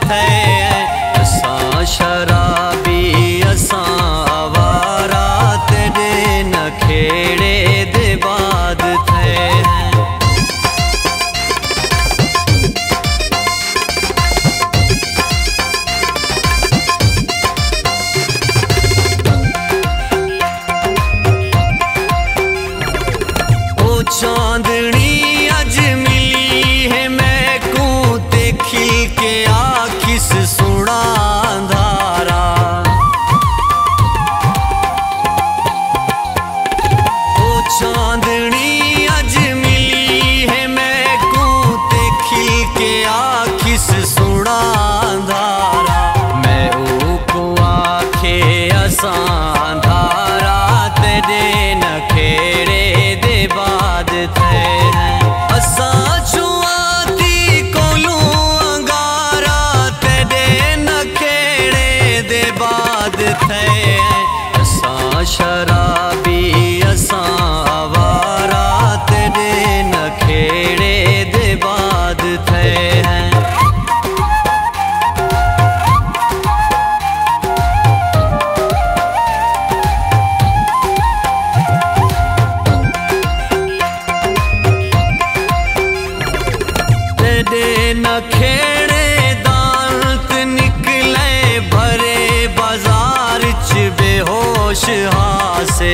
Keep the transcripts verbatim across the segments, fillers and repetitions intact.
थे। असां शराबी असां आवारा तेरे नखेड़े दे बाद थे। चांदनी अज मिली है मैं को ते खिल के आखिस सुना अंधारा। ओ चांदनी अज मिली है मैं को ते खिल के आखिस सुना अंधारा। मैं ओ को आखे असां अंधारा तेरे नखेड़े दे बाद थे। असां छुआती कोलू अंगारा तेरे नखेड़े दे बाद थे। असां शराबी असां आवारा तेरे नखेड़े दे बाद थे। नखेड़े दांत निकले भरे बाजार च बेहोश हासे।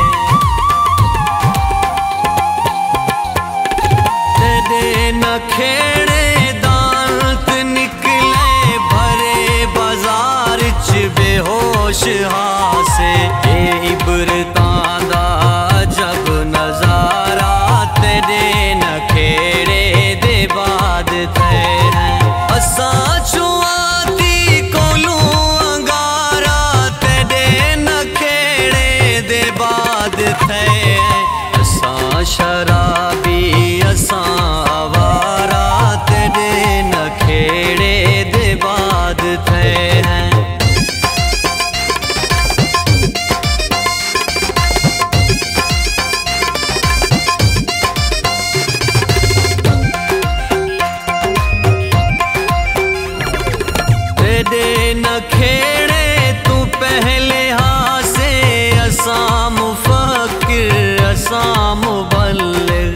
तेरे नखेड़े दांत निकले भरे बाजार च बेहोश हासे। ये इबरतां दा जब नजारा तेरे नखेड़े दे बाद थे। असां छुआती कोलू अंगारा तेरे नखेड़े दे बाद थे। असां शराबी असां आवारा तेरे नखेड़े दे बाद थे। नखेड़े तू पहले हासे असां मुफक्किर असां मुबल्लिग।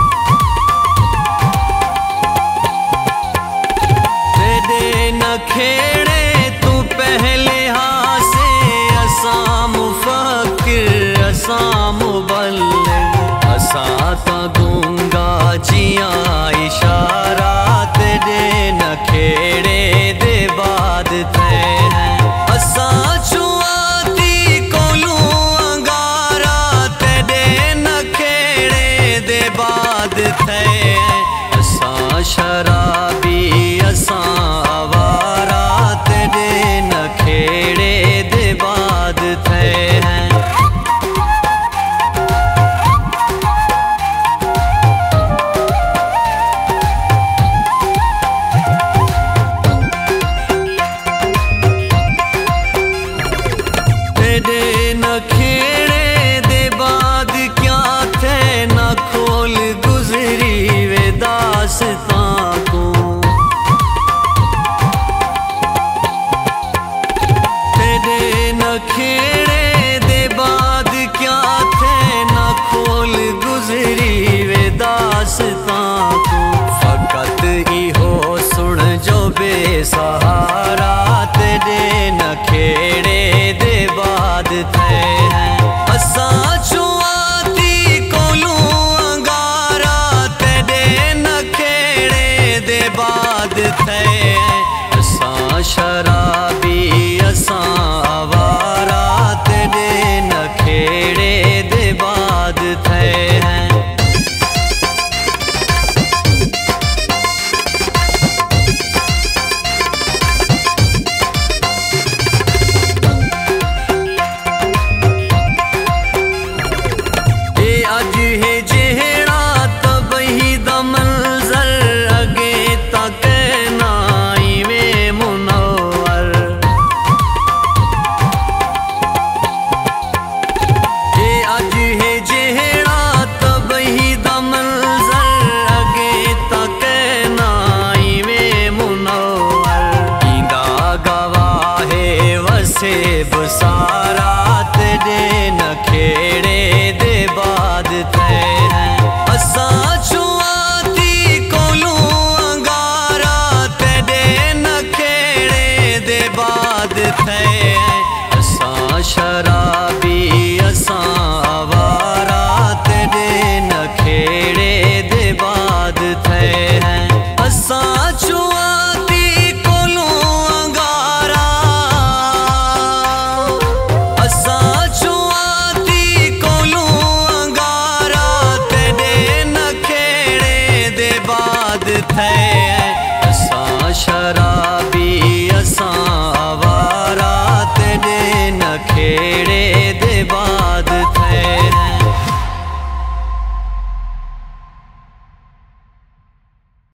तेरे नखेड़े तू पहले हासे असां मुफक्किर असां मुबल्लिग। असां ता गूंगा जियां इशारा तेरे नखेड़े दे बाद थे। असां छुआती कोलू अंगारा तेरे नखेड़े दे बाद थे। असां शराब